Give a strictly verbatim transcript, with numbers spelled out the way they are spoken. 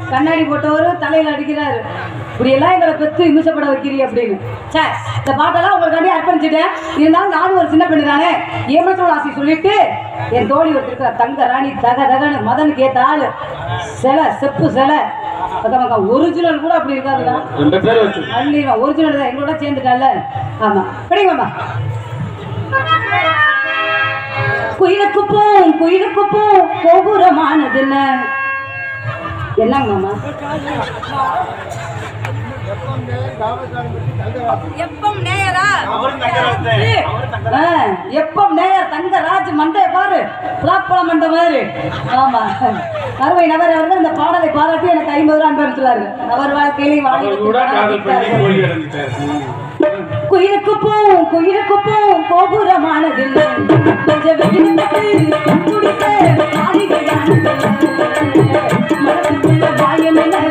கண்ணாடி போட்டவரு தலையில அடிக்கிறாரு. இப்படி எல்லாம் எங்களை பெற்று இமிசப்பட வைக்கிறீ அப்படின்னு. சார் இந்த பாட்டெல்லாம் உங்களுக்காண்டி அர்ப்பணிச்சுட்டேன். இருந்தாலும் நானும் ஒரு சின்ன பெண்ணு தானே, ஏமத்தோட ஆசை சொல்லிட்டு என் தோழி ஒருத்தருக்கிற தங்க ராணி தக தகன்னு மதனுக்கு ஏத்த ஆளு சிலை செப்பு சிலை ஒரிஜினல் கூட அப்படி இருக்காதுடா. ஒரிஜினல் தான் எங்களோட சேர்ந்துட்டால. ஆமா படிங்கம்மா. குயிலுக்கு போம் குயிலுக்கு போம் கோபுரமானது என்ன என்னங்க மாமா? எப்பம் நேயரா எப்பம் நேயர் தங்கராஜ் மண்டைய பாரு பிளாப்பழ மண்டை மாதிரி. ஆமா அறுவை நபர் அவர்கள் இந்த பாடலை பாராட்டி எனக்கு ஐம்பது ரூபாய் அனுப்பிச்சுறாரு. அவர் வாழ்க்கையிலே குயிலுக்கு போம் குயிலுக்கு போம் கோபுரமானது கொஞ்சம் வாயம் என்ன